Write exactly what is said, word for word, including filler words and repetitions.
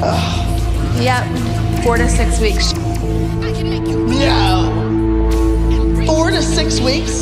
Yep, four to six weeks. No. Four to six weeks?